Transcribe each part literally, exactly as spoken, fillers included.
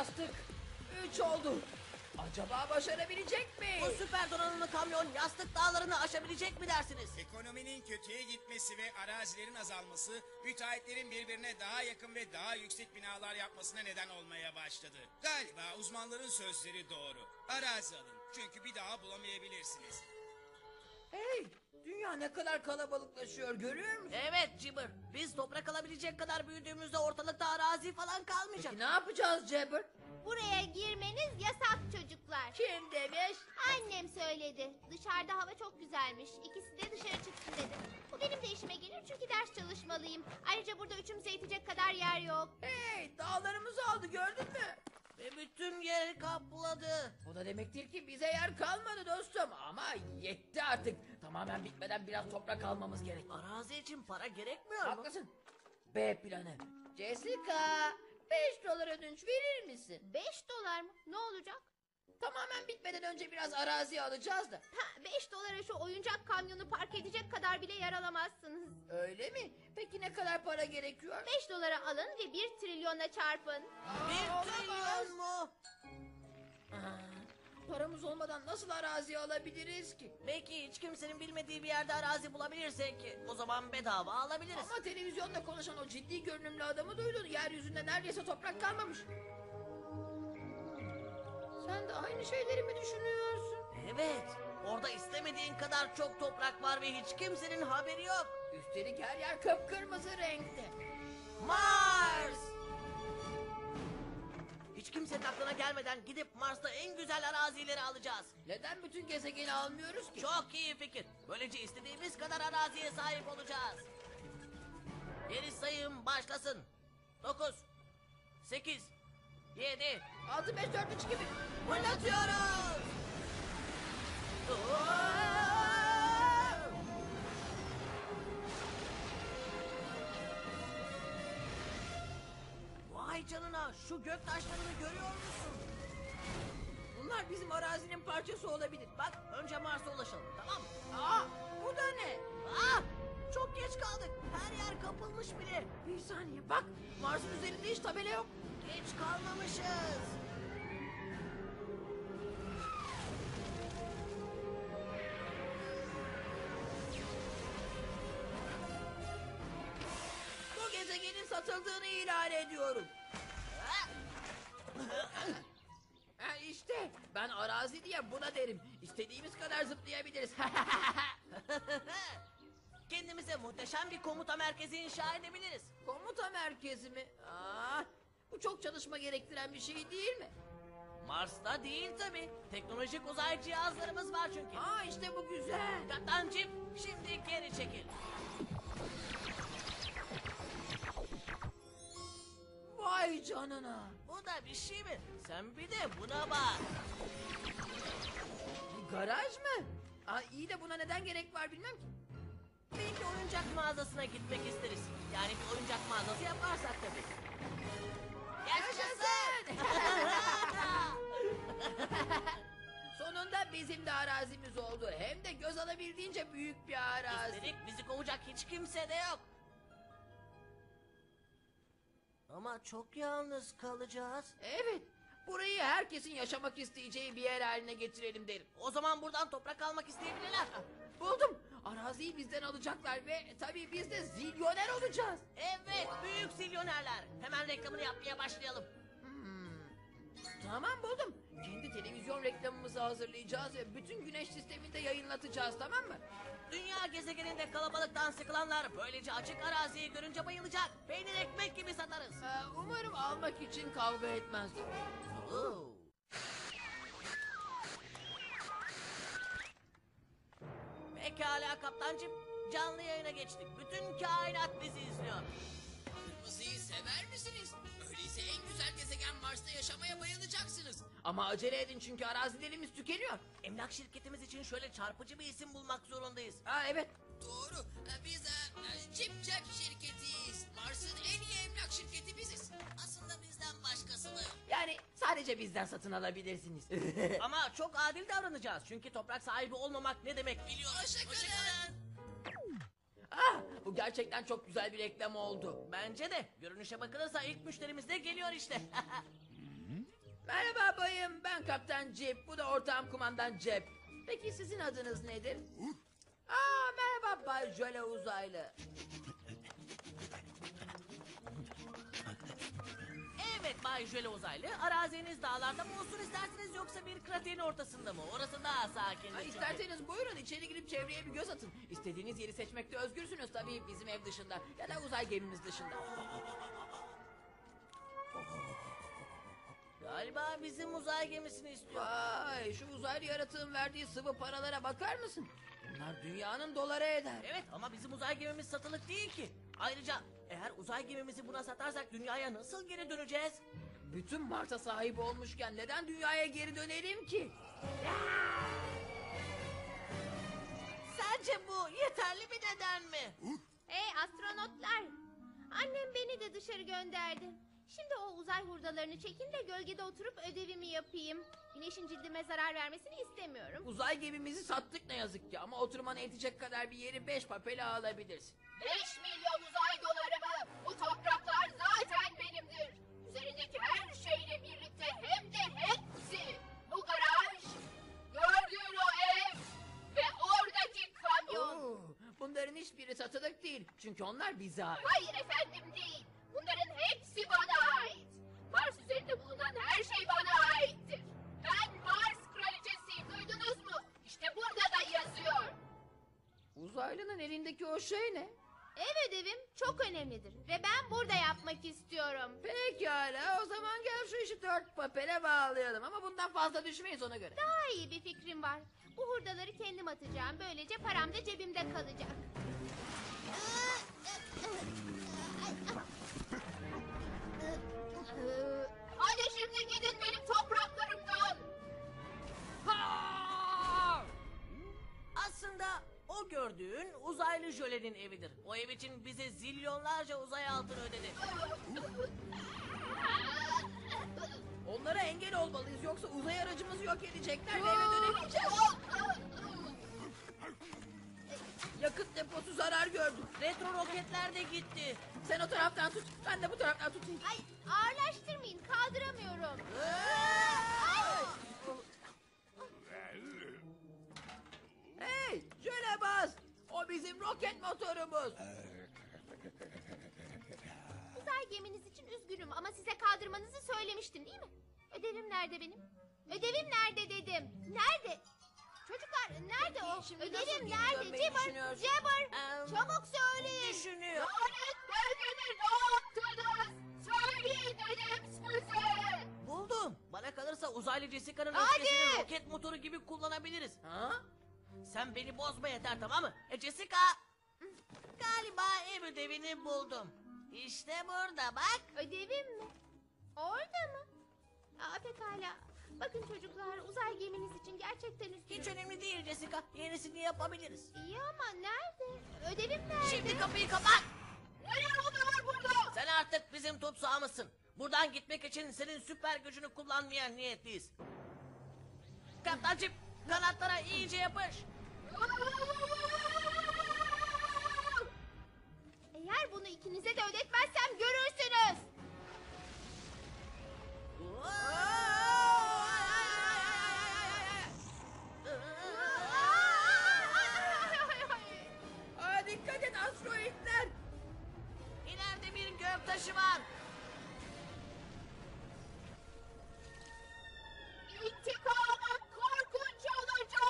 yastık. Üç oldu. Acaba başarabilecek mi? Bu süper donanımlı kamyon yastık dağlarını aşabilecek mi dersiniz? Ekonominin kötüye gitmesi ve arazilerin azalması müteahhitlerin birbirine daha yakın ve daha yüksek binalar yapmasına neden olmaya başladı. Galiba uzmanların sözleri doğru. Arazi alın çünkü bir daha bulamayabilirsiniz. Hey, dünya ne kadar kalabalıklaşıyor görüyor musun? Evet Cibber. Biz toprak alabilecek kadar büyüdüğümüzde ortalıkta arazi falan kalmayacak. Peki ne yapacağız Jabber? Buraya girmeniz yasak çocuklar. Kim demiş? Annem söyledi. Dışarıda hava çok güzelmiş. İkisi de dışarı çıksın dedi. Bu benim de işime gelir çünkü ders çalışmalıyım. Ayrıca burada üçümüze yetecek kadar yer yok. Hey, dağlarımızı aldı gördün mü? Ve bütün yeri kapladı. Bu da demektir ki bize yer kalmadı dostum. Ama yetti artık. Tamamen bitmeden biraz toprak almamız gerek. Arazi için para gerekmiyor mu? Haklısın. B planı. Jessica, beş dolar ödünç verir misin? Beş dolar mı? Ne olacak? Tamamen bitmeden önce biraz arazi alacağız da. Ha, beş dolara şu oyuncak kamyonu park edecek kadar bile yer alamazsınız. Öyle mi? Peki ne kadar para gerekiyor? Beş dolara alın ve bir trilyonla çarpın. Bir Aa, trilyon mu? Aa, paramız olmadan nasıl arazi alabiliriz ki? Belki hiç kimsenin bilmediği bir yerde arazi bulabilirsek o zaman bedava alabiliriz. Ama televizyonda konuşan o ciddi görünümlü adamı duydun. Yeryüzünde neredeyse toprak kalmamış. Sen de aynı şeyleri mi düşünüyorsun? Evet. Orada istemediğin kadar çok toprak var ve hiç kimsenin haberi yok. Üstelik her yer kıpkırmızı renkte. Mars! Hiç kimsenin aklına gelmeden gidip Mars'ta en güzel arazileri alacağız. Neden bütün gezegeni almıyoruz ki? Çok iyi fikir. Böylece istediğimiz kadar araziye sahip olacağız. Geri sayım başlasın. Dokuz, sekiz, yedi. altı beş dört üç gibi. Fırlatıyoruz. Vay canına, şu gök taşlarını görüyor musun? Bunlar bizim arazinin parçası olabilir. Bak, önce Mars'a ulaşalım, tamam mı? Aa, bu da ne? Ah, çok geç kaldık. Her yer kapılmış bile. Bir saniye bak. Mars'ın üzerinde hiç tabela yok. Geç kalmamışız. Bu gezegenin satıldığını ilan ediyorum. Ha işte ben arazi diye buna derim. İstediğimiz kadar zıplayabiliriz. Kendimize muhteşem bir komuta merkezi inşa edebiliriz. Komuta merkezi mi? Aa, bu çok çalışma gerektiren bir şey değil mi? Mars'ta değil tabii. Teknolojik uzay cihazlarımız var çünkü. Aa işte bu güzel. Kaptancım, şimdi geri çekil. Vay canına. Bu da bir şey mi? Sen bir de buna bak. Bir garaj mı? Aa, iyi de buna neden gerek var bilmem ki. Belki oyuncak mağazasına gitmek isteriz. Yani bir oyuncak mağazası yaparsak tabii. Yaşasın! Sonunda bizim de arazimiz oldu. Hem de göz alabildiğince büyük bir arazi. Üstelik bizi kovacak hiç kimse de yok. Ama çok yalnız kalacağız. Evet. Burayı herkesin yaşamak isteyeceği bir yer haline getirelim derim. O zaman buradan toprak almak isteyebilirler. Buldum. Araziyi bizden alacaklar ve tabii biz de zilyoner olacağız. Evet, büyük zilyonerler. Hemen reklamını yapmaya başlayalım. Tamam buldum. Kendi televizyon reklamımızı hazırlayacağız ve bütün güneş sisteminde yayınlatacağız, tamam mı? Dünya gezegeninde kalabalıktan sıkılanlar böylece açık araziyi görünce bayılacak. Peynir ekmek gibi satarız. Ee, umarım almak için kavga etmezler. Oo. Pekala kaptancım. Canlı yayına geçtik. Bütün kainat bizi izliyor. Kırmızıyı sever misiniz? Öyleyse en güzel gezegen Mars'ta yaşamaya bayılacaksınız. Ama acele edin çünkü arazilerimiz tükeniyor. Emlak şirketimiz için şöyle çarpıcı bir isim bulmak zorundayız. Aa evet. Doğru. Ee, Biz e, Cip Cep şirketiyiz. Mars'ın en iyi emlak şirketi biziz. Aslında bizden başkası da yok. Yani sadece bizden satın alabilirsiniz. Ama çok adil davranacağız. Çünkü toprak sahibi olmamak ne demek biliyoruz. Hoşçakalın. Ah, bu gerçekten çok güzel bir reklam oldu. Bence de. Görünüşe bakılırsa ilk müşterimiz de geliyor işte. Merhaba bayım, ben Kaptan Cip, bu da ortağım kumandan Cep. Peki sizin adınız nedir? Aa, merhaba Bay Jöle Uzaylı. Evet Bay Jöle Uzaylı, araziniz dağlarda mı olsun isterseniz yoksa bir kraterin ortasında mı? Orası daha sakin. Ha, isterseniz buyurun içeri girip çevreye bir göz atın. İstediğiniz yeri seçmekte özgürsünüz tabii, bizim ev dışında ya da uzay gemimiz dışında. Galiba bizim uzay gemisini istiyor. Vay, şu uzaylı yaratığın verdiği sıvı paralara bakar mısın? Bunlar dünyanın doları eder. Evet ama bizim uzay gemimiz satılık değil ki. Ayrıca eğer uzay gemimizi buna satarsak dünyaya nasıl geri döneceğiz? Bütün Mars'a sahip olmuşken neden dünyaya geri dönelim ki? Sence bu yeterli bir neden mi? Hey astronotlar. Annem beni de dışarı gönderdi. Şimdi o uzay hurdalarını çekin de gölgede oturup ödevimi yapayım. Güneşin cildime zarar vermesini istemiyorum. Uzay gemimizi sattık ne yazık ki ama oturmanı yetecek kadar bir yeri beş papele alabilirsin. Beş milyon uzay doları mı? Bu topraklar zaten benimdir. Üzerindeki her şeyle birlikte hem de hepsi. Bu garaj, gördüğün o ev ve oradaki kamyon. Oo, bunların hiçbiri satılık değil çünkü onlar bize ait. Hayır efendim değil. Bunların hepsi bana ait. Mars üzerinde bulunan her şey bana aittir. Ben Mars kraliçesiyim, duydunuz mu? İşte burada da yazıyor. Uzaylının elindeki o şey ne? Ev ödevim çok önemlidir ve ben burada yapmak istiyorum. Pekala, o zaman gel şu işi dört papele bağlayalım ama bundan fazla düşmeyiz ona göre. Daha iyi bir fikrim var. Bu hurdaları kendim atacağım. Böylece param da cebimde kalacak. Hadi şimdi gidin benim topraklarımdan. Aslında o gördüğün uzaylı jölenin evidir. O ev için bize zilyonlarca uzay altını ödedi. Onlara engel olmalıyız yoksa uzay aracımızı yok edecekler ve eve dönemeyeceğiz. Yakıt deposu zarar gördü. Retro roketler de gitti. Sen o taraftan tut, ben de bu taraftan tutayım. Ay ağırlaştırmayın kaldıramıyorum. Hey, şöyle bas. O bizim roket motorumuz. Uzay geminiz için üzgünüm ama size kaldırmanızı söylemiştim değil mi? Ödevim nerede benim? Ödevim nerede dedim. Nerede? Çocuklar nerede o? Şimdi nasıl Ödevim geri nerede? dönmeyi Cibber, düşünüyorsun? Cibber. Em, Çabuk söyleyin. Düşünüyor. Lanet belgeni ne yaptınız? Söyleyin dedim size. Buldum. Bana kalırsa uzaylı Jessica'nın Hadi! öfkesini roket motoru gibi kullanabiliriz. Ha? Sen beni bozma yeter tamam mı? E Jessica. Galiba ev ödevini buldum. İşte burada bak. Ödevim mi? Orada mı? Aa, pekala. Bakın çocuklar uzay geminiz için gerçekten üzgünüm. Hiç önemli değil Jessica. Yenisini yapabiliriz. İyi ama nerede? Ödevim nerede? Şimdi kapıyı kapat. Neler oluyor burada? Sen artık bizim tutsağımızsın. Buradan gitmek için senin süper gücünü kullanmaya niyetliyiz. Kaptancım kanatlara iyice yapış. Eğer bunu ikinize de ödetmezsem görürsünüz. Aa, dikkat et asteroidler. İleride bir göktaşı var. İntikamım korkunç olacak.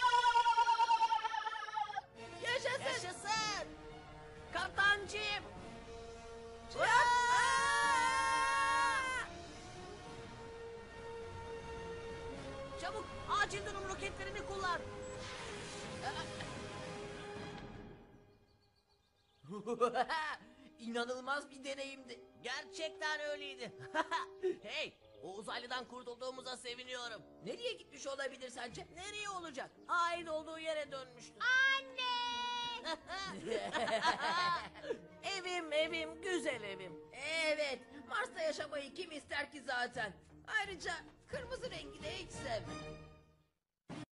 Yaşasın. Yaşasın. Kaptancım. Çabuk acil durum roketlerini kullan. İnanılmaz bir deneyimdi. Gerçekten öyleydi. Hey, o uzaylıdan kurtulduğumuza seviniyorum. Nereye gitmiş olabilir sence? Nereye olacak? Ait olduğu yere dönmüştür. Anne! Evim, evim, güzel evim. Evet, Mars'ta yaşamayı kim ister ki zaten? Ayrıca kırmızı rengi de hiç sevmem.